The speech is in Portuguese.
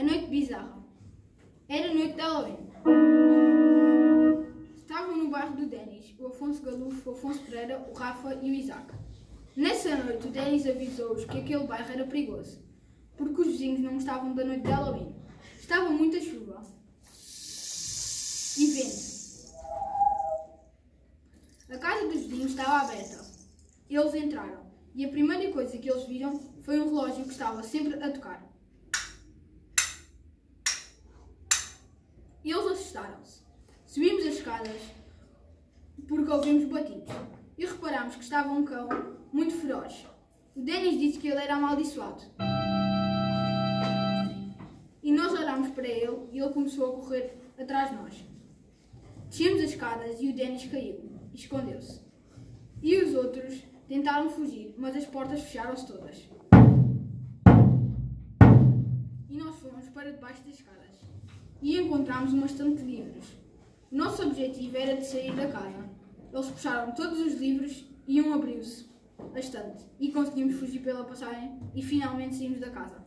noite bizarra. Era noite de Halloween. Estavam no bairro do Denis, o Afonso Galufo, o Afonso Pereira, o Rafa e o Isaac. Nessa noite, o Denis avisou-os que aquele bairro era perigoso, porque os vizinhos não gostavam da noite de Halloween. Estava muita chuva e vento. A casa dos vizinhos estava aberta. Eles entraram e a primeira coisa que eles viram foi um relógio que estava sempre a tocar. Eles assustaram-se. Subimos as escadas porque ouvimos batidos e reparámos que estava um cão muito feroz. O Denis disse que ele era amaldiçoado. E nós olhámos para ele e ele começou a correr atrás de nós. Descemos as escadas e o Denis caiu e escondeu-se. E os outros tentaram fugir, mas as portas fecharam-se todas. E nós fomos para debaixo das escadas e encontramos uma estante de livros. O nosso objetivo era de sair da casa. Eles puxaram todos os livros e um abriu-se a estante e conseguimos fugir pela passagem e finalmente saímos da casa.